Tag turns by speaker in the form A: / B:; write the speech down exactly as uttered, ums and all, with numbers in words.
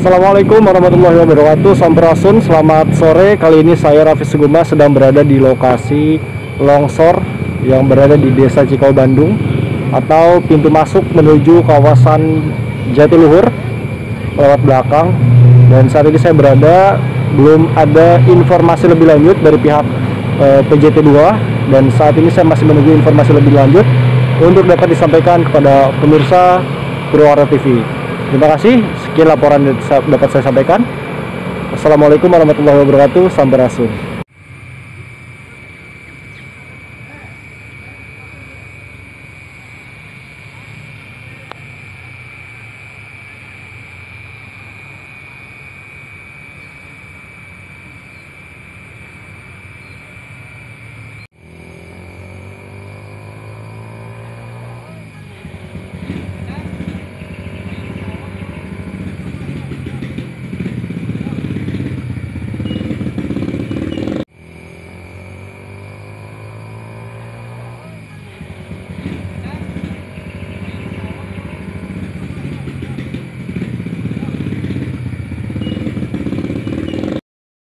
A: Assalamualaikum warahmatullahi wabarakatuh. Sampurasun, selamat sore. Kali ini saya Raffi Suguma sedang berada di lokasi longsor yang berada di Desa Cikau, Bandung, atau pintu masuk menuju kawasan Jatiluhur lewat belakang. Dan saat ini saya berada, belum ada informasi lebih lanjut dari pihak eh, P J T dua, dan saat ini saya masih menunggu informasi lebih lanjut untuk dapat disampaikan kepada pemirsa Purwara T V. Terima kasih, sekian laporan yang dapat saya sampaikan. Assalamualaikum warahmatullahi wabarakatuh. Sampurasun.